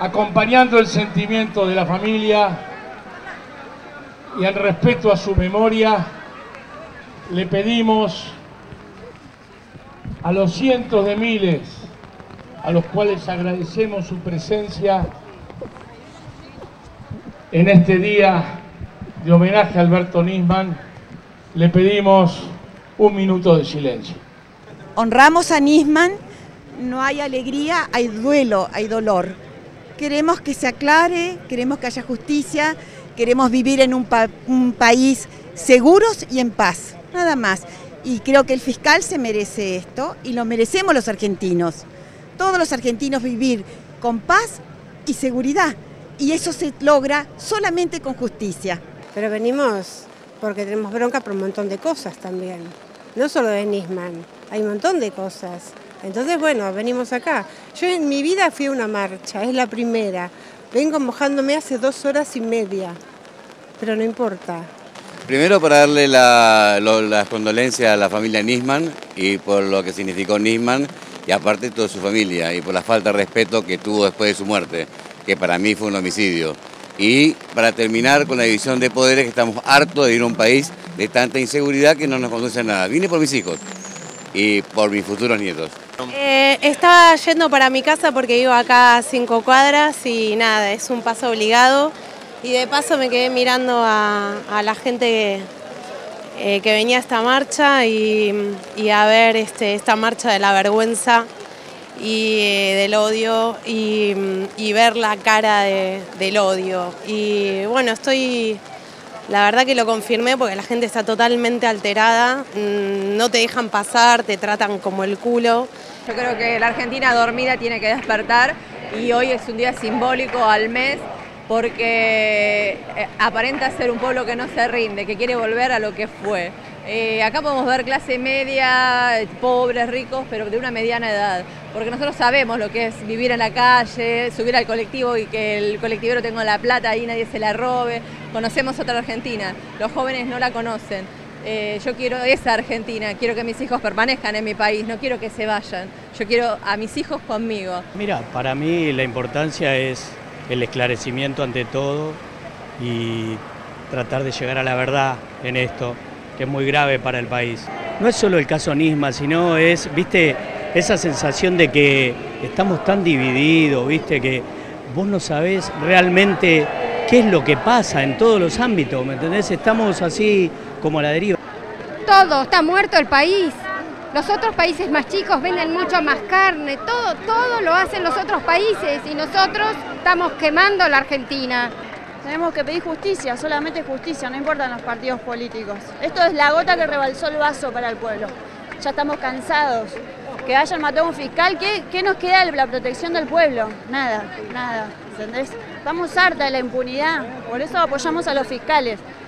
acompañando el sentimiento de la familia y en respeto a su memoria, le pedimos a los cientos de miles a los cuales agradecemos su presencia en este día de homenaje a Alberto Nisman, le pedimos un minuto de silencio. Honramos a Nisman, no hay alegría, hay duelo, hay dolor. Queremos que se aclare, queremos que haya justicia, queremos vivir en un país seguros y en paz, nada más. Y creo que el fiscal se merece esto y lo merecemos los argentinos. Todos los argentinos vivir con paz y seguridad. Y eso se logra solamente con justicia. Pero venimos porque tenemos bronca por un montón de cosas también. No solo de Nisman, hay un montón de cosas. Entonces, bueno, venimos acá. Yo en mi vida fui a una marcha, es la primera. Vengo mojándome hace 2 horas y media, pero no importa. Primero para darle las condolencias a la familia Nisman y por lo que significó Nisman y aparte toda su familia y por la falta de respeto que tuvo después de su muerte, que para mí fue un homicidio. Y para terminar con la división de poderes, que estamos hartos de vivir en un país de tanta inseguridad que no nos conduce a nada. Vine por mis hijos y por mis futuros nietos. Estaba yendo para mi casa porque vivo acá a 5 cuadras y nada, es un paso obligado. Y de paso me quedé mirando a la gente que venía a esta marcha y a ver esta marcha de la vergüenza y del odio y ver la cara del odio. Y bueno, la verdad que lo confirmé porque la gente está totalmente alterada, no te dejan pasar, te tratan como el culo. Yo creo que la Argentina dormida tiene que despertar y hoy es un día simbólico al mes porque aparenta ser un pueblo que no se rinde, que quiere volver a lo que fue. Acá podemos ver clase media, pobres, ricos, pero de una mediana edad, porque nosotros sabemos lo que es vivir en la calle, subir al colectivo y que el colectivero tenga la plata y nadie se la robe. Conocemos otra Argentina, los jóvenes no la conocen. Yo quiero esa Argentina, quiero que mis hijos permanezcan en mi país, no quiero que se vayan, yo quiero a mis hijos conmigo. Mira, para mí la importancia es el esclarecimiento ante todo y tratar de llegar a la verdad en esto, que es muy grave para el país. No es solo el caso Nisman, sino es, viste, esa sensación de que estamos tan divididos, viste, que vos no sabés realmente qué es lo que pasa en todos los ámbitos, ¿me entendés? Estamos así como a la deriva. Todo, está muerto el país. Los otros países más chicos venden mucho más carne, todo lo hacen los otros países y nosotros estamos quemando la Argentina. Tenemos que pedir justicia, solamente justicia, no importan los partidos políticos. Esto es la gota que rebalsó el vaso para el pueblo. Ya estamos cansados. Que hayan matado a un fiscal, ¿qué nos queda de la protección del pueblo? Nada, ¿entendés? Estamos hartas de la impunidad, por eso apoyamos a los fiscales.